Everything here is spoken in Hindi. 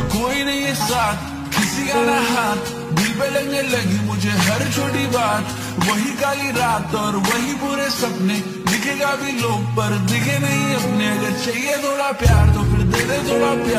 कोई नहीं है साथ, किसी का ना हाथ, दिल पे लगने लगी मुझे हर छोटी बात। वही काली रात और वही बुरे सपने, दिखेगा भी लोग पर दिखे नहीं अपने। अगर चाहिए थोड़ा प्यार तो फिर दे दे थोड़ा प्यार।